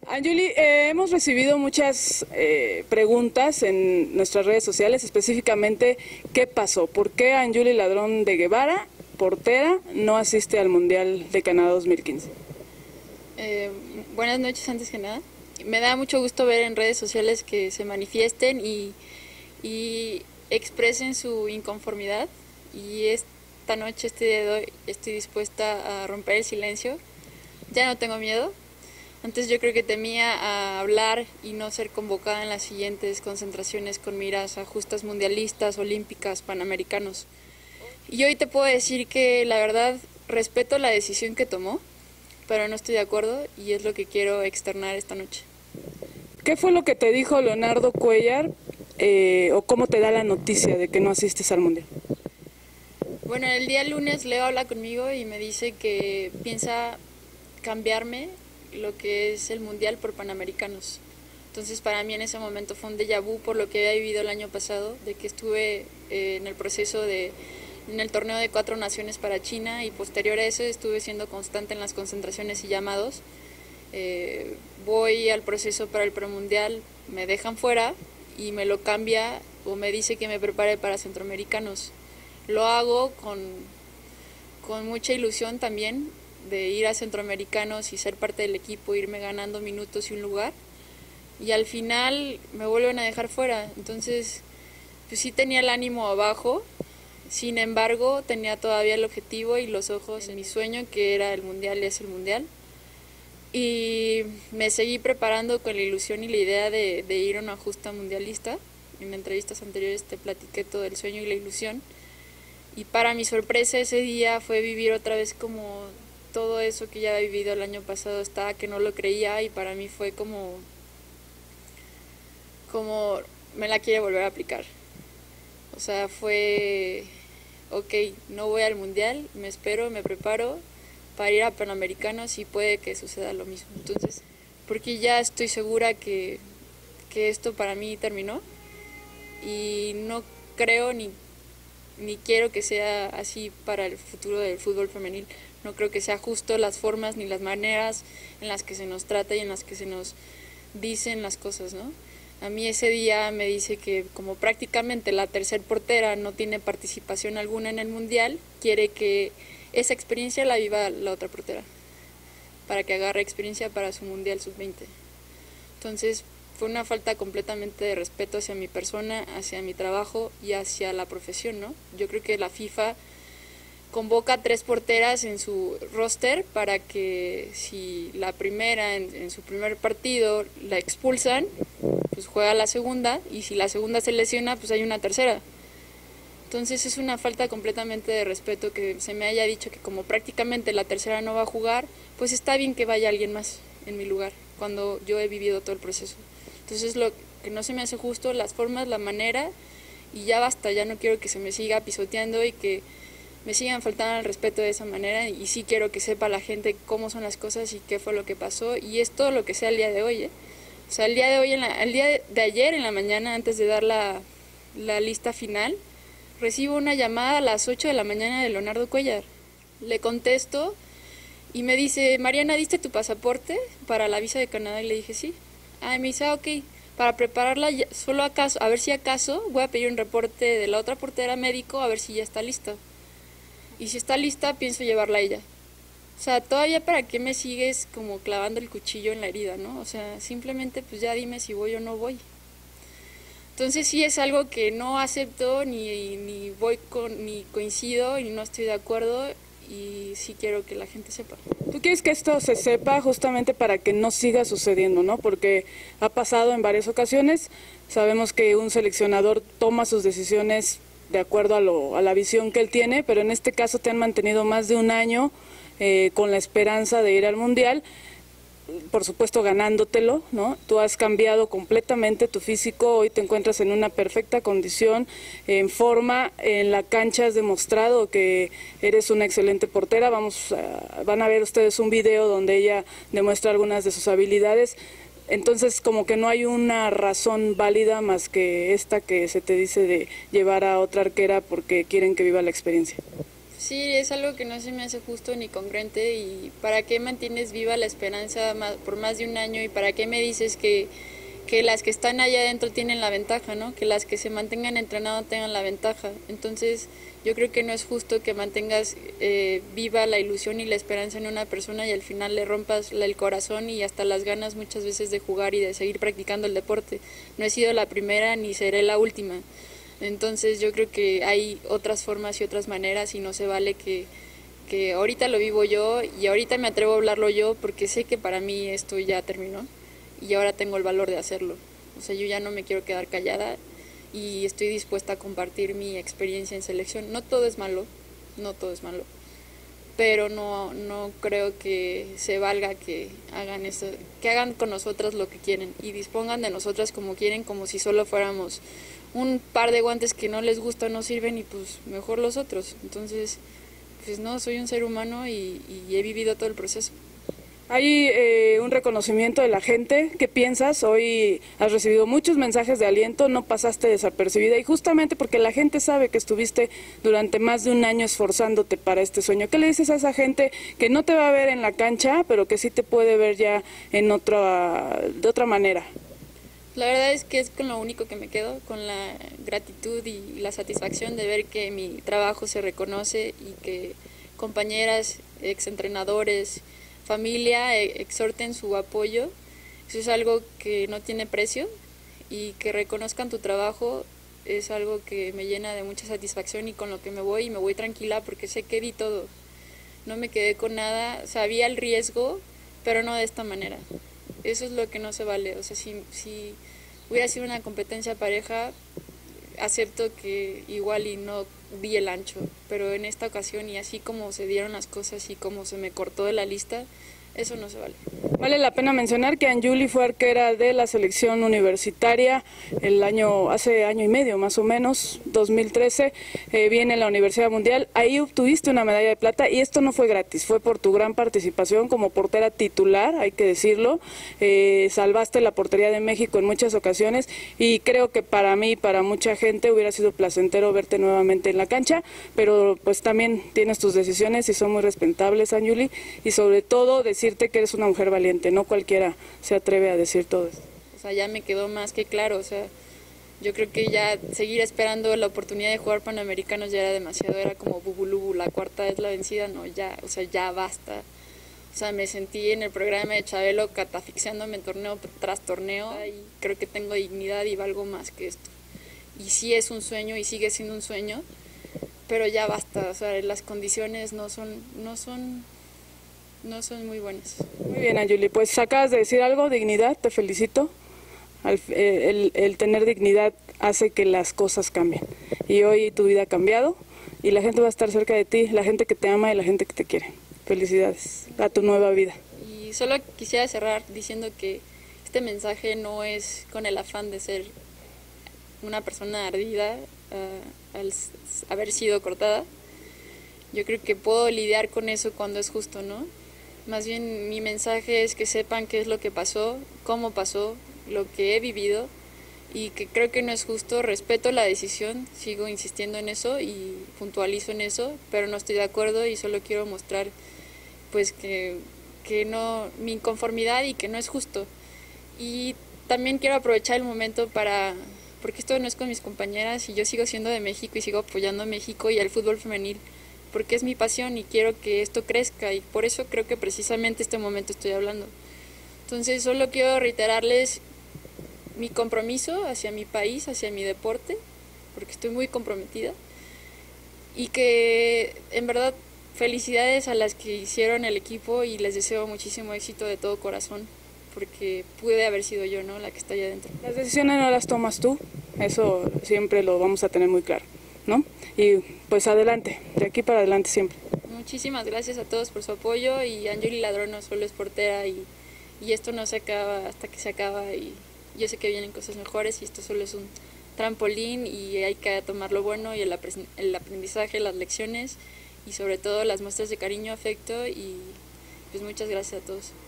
Anjuli, hemos recibido muchas preguntas en nuestras redes sociales, específicamente ¿qué pasó? ¿Por qué Anjuli Ladrón de Guevara, portera, no asiste al Mundial de Canadá 2015? Buenas noches antes que nada. Me da mucho gusto ver en redes sociales que se manifiesten y expresen su inconformidad, y esta noche, este día de hoy, estoy dispuesta a romper el silencio. Ya no tengo miedo. Antes yo creo que temía a hablar y no ser convocada en las siguientes concentraciones con miras a justas mundialistas, olímpicas, panamericanos. Y hoy te puedo decir que la verdad respeto la decisión que tomó, pero no estoy de acuerdo y es lo que quiero externar esta noche. ¿Qué fue lo que te dijo Leonardo Cuéllar o cómo te da la noticia de que no asistes al Mundial? Bueno, el día lunes Leo habla conmigo y me dice que piensa cambiarme lo que es el Mundial por Panamericanos. Entonces para mí en ese momento fue un déjà vu por lo que había vivido el año pasado, de que estuve en el proceso en el torneo de 4 naciones para China, y posterior a eso estuve siendo constante en las concentraciones y llamados. Voy al proceso para el premundial, me dejan fuera y me lo cambia o me dice que me prepare para Centroamericanos. Lo hago con mucha ilusión también de ir a Centroamericanos y ser parte del equipo, irme ganando minutos y un lugar, y al final me vuelven a dejar fuera. Entonces pues sí tenía el ánimo abajo, sin embargo tenía todavía el objetivo y los ojos en mi sueño, que era el Mundial y es el Mundial, y me seguí preparando con la ilusión y la idea de ir a una justa mundialista. En entrevistas anteriores te platiqué todo el sueño y la ilusión, y para mi sorpresa ese día fue vivir otra vez como todo eso que ya había vivido el año pasado, estaba que no lo creía, y para mí fue como me la quiere volver a aplicar. O sea, fue, ok, no voy al Mundial, me espero, me preparo para ir a Panamericanos y puede que suceda lo mismo. Entonces, porque ya estoy segura que esto para mí terminó, y no creo ni quiero que sea así para el futuro del fútbol femenil. No creo que sea justo las formas ni las maneras en las que se nos trata y en las que se nos dicen las cosas, ¿no? A mí ese día me dice que como prácticamente la tercer portera no tiene participación alguna en el Mundial, quiere que esa experiencia la viva la otra portera, para que agarre experiencia para su Mundial Sub-20. Entonces fue una falta completamente de respeto hacia mi persona, hacia mi trabajo y hacia la profesión, ¿no? Yo creo que la FIFA convoca 3 porteras en su roster para que si la primera en su primer partido la expulsan, pues juega la segunda, y si la segunda se lesiona, pues hay una tercera. Entonces es una falta completamente de respeto que se me haya dicho que como prácticamente la tercera no va a jugar, pues está bien que vaya alguien más en mi lugar, cuando yo he vivido todo el proceso. Entonces lo que no se me hace justo, las formas, la manera, y ya basta, ya no quiero que se me siga pisoteando y que me sigan faltando al respeto de esa manera, y sí quiero que sepa la gente cómo son las cosas y qué fue lo que pasó, y es todo lo que sea el día de hoy, ¿eh? O sea, el día de hoy, el día de ayer en la mañana, antes de dar la lista final, recibo una llamada a las 8 de la mañana de Leonardo Cuéllar. Le contesto y me dice, Mariana, ¿diste tu pasaporte para la visa de Canadá? Y le dije, sí. Me dice, ok, para prepararla, solo acaso, a ver si acaso, voy a pedir un reporte de la otra portera médico, a ver si ya está lista. Y si está lista, pienso llevarla a ella. O sea, todavía para qué me sigues como clavando el cuchillo en la herida, ¿no? O sea, simplemente pues ya dime si voy o no voy. Entonces sí es algo que no acepto, ni voy ni coincido, y no estoy de acuerdo, y sí quiero que la gente sepa. ¿Tú quieres que esto se sepa justamente para que no siga sucediendo, ¿no? Porque ha pasado en varias ocasiones, sabemos que un seleccionador toma sus decisiones de acuerdo a la visión que él tiene, pero en este caso te han mantenido más de un año con la esperanza de ir al Mundial, por supuesto ganándotelo, ¿no? Tú has cambiado completamente tu físico, hoy te encuentras en una perfecta condición, en forma, en la cancha has demostrado que eres una excelente portera. Van a ver ustedes un video donde ella demuestra algunas de sus habilidades. Entonces como que no hay una razón válida más que esta que se te dice de llevar a otra arquera porque quieren que viva la experiencia. Sí, es algo que no se me hace justo ni congruente. ¿Y para qué mantienes viva la esperanza por más de un año? ¿Y para qué me dices que las que están allá adentro tienen la ventaja, ¿no? Que las que se mantengan entrenando tengan la ventaja? Entonces yo creo que no es justo que mantengas viva la ilusión y la esperanza en una persona y al final le rompas el corazón y hasta las ganas muchas veces de jugar y de seguir practicando el deporte. No he sido la primera ni seré la última. Entonces yo creo que hay otras formas y otras maneras y no se vale que ahorita lo vivo yo y ahorita me atrevo a hablarlo yo porque sé que para mí esto ya terminó y ahora tengo el valor de hacerlo. O sea, yo ya no me quiero quedar callada y estoy dispuesta a compartir mi experiencia en selección. No todo es malo, no todo es malo, pero no creo que se valga que hagan eso, que hagan con nosotras lo que quieren y dispongan de nosotras como quieren, como si solo fuéramos un par de guantes que no les gusta, no sirven y pues mejor los otros. Entonces, pues no, soy un ser humano y he vivido todo el proceso. Hay un reconocimiento de la gente. ¿Qué piensas? Hoy has recibido muchos mensajes de aliento, no pasaste desapercibida y justamente porque la gente sabe que estuviste durante más de un año esforzándote para este sueño. ¿Qué le dices a esa gente que no te va a ver en la cancha, pero que sí te puede ver ya en de otra manera? La verdad es que es con lo único que me quedo, con la gratitud y la satisfacción de ver que mi trabajo se reconoce y que compañeras, exentrenadores, familia exhorten su apoyo. Eso es algo que no tiene precio y que reconozcan tu trabajo es algo que me llena de mucha satisfacción y con lo que me voy tranquila porque sé que di todo. No me quedé con nada, sabía el riesgo, pero no de esta manera. Eso es lo que no se vale. O sea, si hubiera sido una competencia pareja, acepto que igual y no di el ancho, pero en esta ocasión y así como se dieron las cosas y como se me cortó de la lista, eso no se vale. Vale la pena mencionar que Anjuli fue arquera de la selección universitaria hace año y medio más o menos, 2013, viene la Universidad Mundial, ahí obtuviste una medalla de plata y esto no fue gratis, fue por tu gran participación como portera titular, hay que decirlo, salvaste la portería de México en muchas ocasiones y creo que para mí, para mucha gente hubiera sido placentero verte nuevamente en la cancha, pero pues también tienes tus decisiones y son muy respetables, Anjuli, y sobre todo decirte que eres una mujer valiente, no cualquiera se atreve a decir todo esto. O sea, ya me quedó más que claro, o sea, yo creo que ya seguir esperando la oportunidad de jugar Panamericanos ya era demasiado, era como bubulubu, la cuarta es la vencida, no, ya, o sea, ya basta. O sea, me sentí en el programa de Chabelo catafixiándome en torneo tras torneo y creo que tengo dignidad y valgo más que esto. Y sí es un sueño y sigue siendo un sueño, pero ya basta, o sea, las condiciones no son muy buenas. Muy bien, Anjuli, pues acabas de decir algo, dignidad, te felicito. El tener dignidad hace que las cosas cambien. Y hoy tu vida ha cambiado y la gente va a estar cerca de ti, la gente que te ama y la gente que te quiere. Felicidades a tu nueva vida. Y solo quisiera cerrar diciendo que este mensaje no es con el afán de ser una persona ardida al haber sido cortada. Yo creo que puedo lidiar con eso cuando es justo, ¿no? Más bien mi mensaje es que sepan qué es lo que pasó, cómo pasó, lo que he vivido y que creo que no es justo. Respeto la decisión, sigo insistiendo en eso y puntualizo en eso, pero no estoy de acuerdo y solo quiero mostrar pues que no, mi inconformidad y que no es justo. Y también quiero aprovechar el momento porque esto no es con mis compañeras y yo sigo siendo de México y sigo apoyando a México y al fútbol femenil, porque es mi pasión y quiero que esto crezca y por eso creo que precisamente este momento estoy hablando. Entonces solo quiero reiterarles mi compromiso hacia mi país, hacia mi deporte, porque estoy muy comprometida y que en verdad felicidades a las que hicieron el equipo y les deseo muchísimo éxito de todo corazón, porque pude haber sido yo, ¿no?, la que está allá adentro. Las decisiones no las tomas tú, eso siempre lo vamos a tener muy claro, ¿no? Y pues adelante, de aquí para adelante siempre. Muchísimas gracias a todos por su apoyo y Anjuli Ladrón no solo es portera y esto no se acaba hasta que se acaba y yo sé que vienen cosas mejores y esto solo es un trampolín y hay que tomar lo bueno y el aprendizaje, las lecciones y sobre todo las muestras de cariño, afecto y pues muchas gracias a todos.